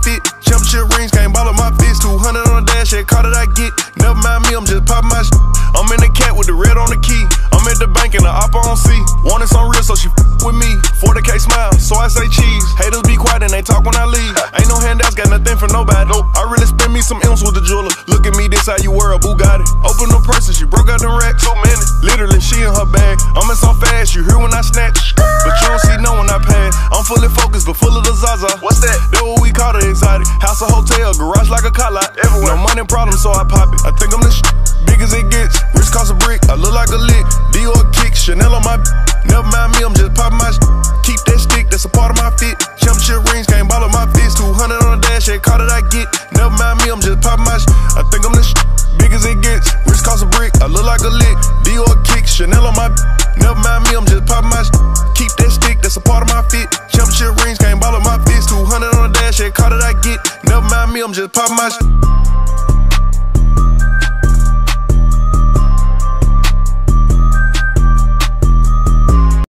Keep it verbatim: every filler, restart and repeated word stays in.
fit. Championship rings, can't ball on my fist. two hundred on the dash, that car that I get. Never mind me, I'm just popping my shit. I'm in the cat with the red on the key. I'm at the bank and the oppa on C. Wanted some real, so she f with me. forty K smile, so I say cheese. Haters be quiet and they talk when I leave. Ain't no handouts, got nothing for nobody. Nope. I really spend me some M's with the jeweler. Look at me, this how you wear a Bugatti. Open the purse and she broke out the rack. Too many, literally she in her bag. I'm in so fast, you hear when I snatch, but you don't see no when I pass. I'm fully focused, but full of the Zaza. What's that? That what we call the exotic. House or hotel, garage like a car lot. Everywhere. No money problem, so I pop it. I think I'm the sh big as it gets. Rich cost a brick, I look like a lick. Dior kick, Chanel on my. Never mind me, I'm just popping my sh. Keep that stick, that's a part of my fit. Championship rings, can't ball on my fist. two hundred on the dash, that car that I get. Never mind me, I'm just popping my sh. I think I'm the sh big as it gets. Rich cost a brick, I look like a lick. Dior kick, Chanel on my. Never mind me, I'm just popping my sh. Keep that stick, that's a part of my fit. Championship rings, can't ball on my fist. two hundred on the dash, that car that I get. Never mind me, I'm just popping my sh.